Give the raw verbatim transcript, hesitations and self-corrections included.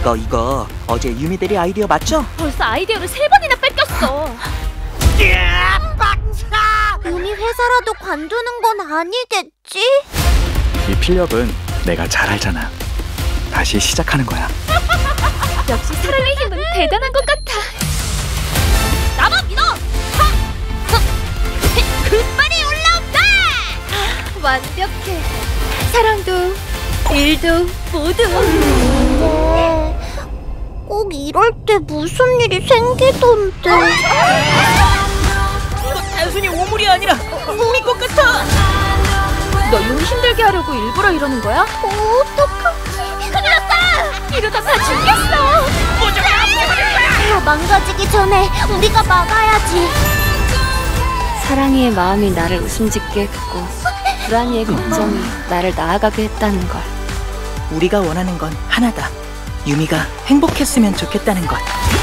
이거 이거 어제 유미들이 아이디어 맞죠? 벌써 아이디어를 세 번이나 뺏겼어. 유미 회사라도 관두는 건 아니겠지? 이 필력은 내가 잘 알잖아. 다시 시작하는 거야. 역시 사랑의 힘은 대단한 것 같아. 나만 믿어! 급발이 올라온다! 완벽해. 사랑도 일도 모두. 근데 꼭 이럴 때 무슨 일이 생기던데. 단순히 오물이 아니라 꿈인 것 같아. 너 유미 힘들게 하려고 일부러 이러는 거야? 어떡하지? 큰일 났다! 이러다 다 죽겠어! 더 망가지기 전에 우리가 막아야지. 사랑이의 마음이 나를 웃음짓게 했고 불안이의 걱정이 나를 나아가게 했다는 걸. 우리가 원하는 건 하나다. 유미가 행복했으면 좋겠다는 것.